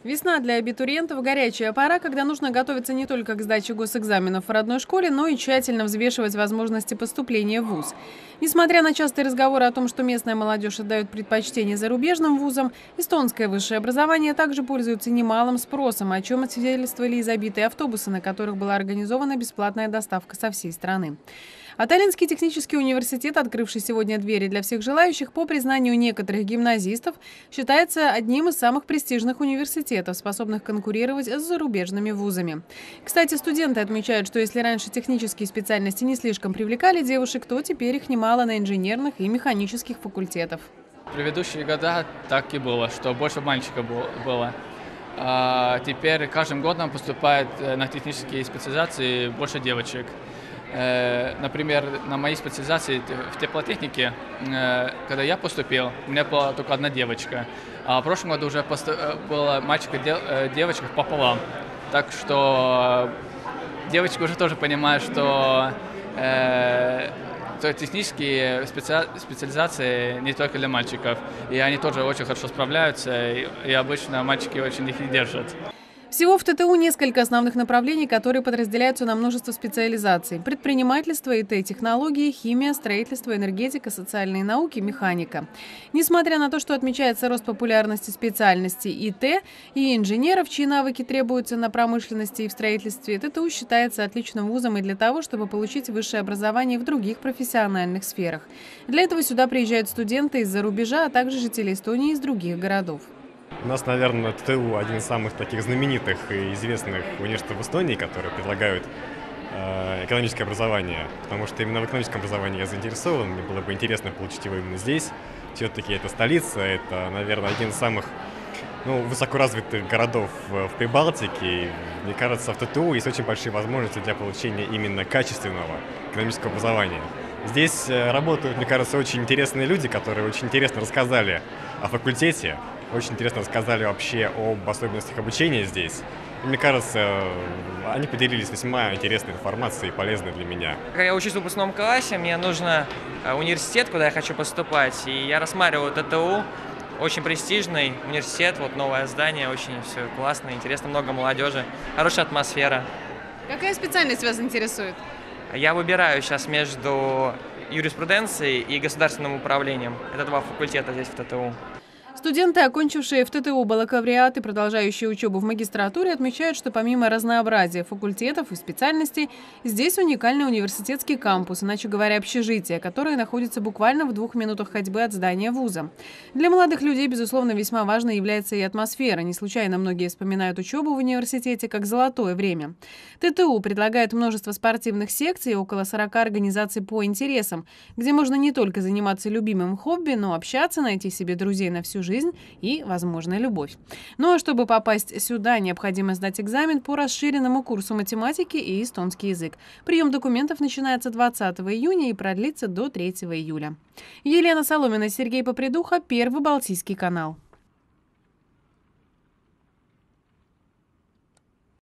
Весна для абитуриентов – горячая пора, когда нужно готовиться не только к сдаче госэкзаменов в родной школе, но и тщательно взвешивать возможности поступления в вуз. Несмотря на частые разговоры о том, что местная молодежь отдает предпочтение зарубежным вузам, эстонское высшее образование также пользуется немалым спросом, о чем свидетельствовали и забитые автобусы, на которых была организована бесплатная доставка со всей страны. А Таллинский технический университет, открывший сегодня двери для всех желающих, по признанию некоторых гимназистов, считается одним из самых престижных университетов, способных конкурировать с зарубежными вузами. Кстати, студенты отмечают, что если раньше технические специальности не слишком привлекали девушек, то теперь их немало на инженерных и механических факультетах. В предыдущие года так и было, что больше мальчиков было. А теперь каждым годом поступает на технические специализации больше девочек. Например, на моей специализации в теплотехнике, когда я поступил, у меня была только одна девочка. А в прошлом году уже было мальчик и девочка пополам. Так что девочки уже тоже понимают, что технические специализации не только для мальчиков. И они тоже очень хорошо справляются, и обычно мальчики очень их не держат. Всего в ТТУ несколько основных направлений, которые подразделяются на множество специализаций. Предпринимательство, ИТ-технологии, химия, строительство, энергетика, социальные науки, механика. Несмотря на то, что отмечается рост популярности специальностей ИТ и инженеров, чьи навыки требуются на промышленности и в строительстве, ТТУ считается отличным вузом и для того, чтобы получить высшее образование в других профессиональных сферах. Для этого сюда приезжают студенты из-за рубежа, а также жители Эстонии из других городов. У нас, наверное, ТТУ один из самых таких знаменитых и известных университетов в Эстонии, которые предлагают экономическое образование, потому что именно в экономическом образовании я заинтересован, мне было бы интересно получить его именно здесь. Все-таки это столица, это, наверное, один из самых высокоразвитых городов в Прибалтике. И, мне кажется, в ТТУ есть очень большие возможности для получения именно качественного экономического образования. Здесь работают, мне кажется, очень интересные люди, которые очень интересно рассказали о факультете, очень интересно рассказали вообще об особенностях обучения здесь. И мне кажется, они поделились весьма интересной информацией, полезной для меня. Я учусь в выпускном классе, мне нужен университет, куда я хочу поступать. И я рассматривал ТТУ, очень престижный университет, вот новое здание, очень все классно, интересно, много молодежи, хорошая атмосфера. Какая специальность вас интересует? Я выбираю сейчас между юриспруденцией и государственным управлением. Это два факультета здесь в ТТУ. Студенты, окончившие в ТТУ бакалавриат и продолжающие учебу в магистратуре, отмечают, что помимо разнообразия факультетов и специальностей, здесь уникальный университетский кампус, иначе говоря, общежитие, которое находится буквально в 2 минутах ходьбы от здания вуза. Для молодых людей, безусловно, весьма важной является и атмосфера. Не случайно многие вспоминают учебу в университете как золотое время. ТТУ предлагает множество спортивных секций и около 40 организаций по интересам, где можно не только заниматься любимым хобби, но общаться, найти себе друзей на всю жизнь и, возможно, любовь. Ну а чтобы попасть сюда, необходимо сдать экзамен по расширенному курсу математики и эстонский язык. Прием документов начинается 20 июня и продлится до 3 июля. Елена Соломина, Сергей Попридуха, Первый Балтийский канал.